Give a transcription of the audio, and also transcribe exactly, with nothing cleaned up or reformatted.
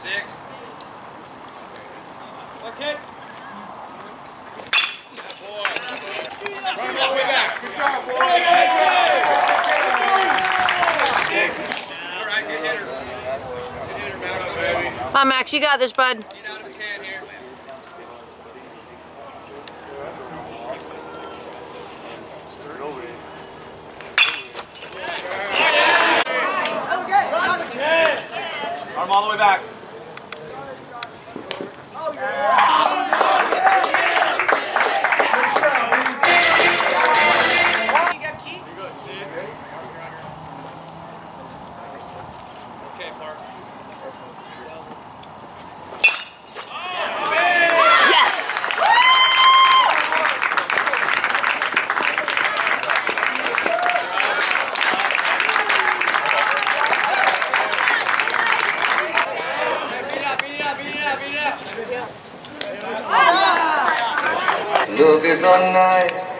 Six. Okay. Good boy. Run that way back. Good job, boy. Six. All right, good hitter. Good hitter, Max, baby. Come on, Max, you got this, bud. Get out of his hand here. Arm all the way back. Okay, Park. Yes! Look at the night.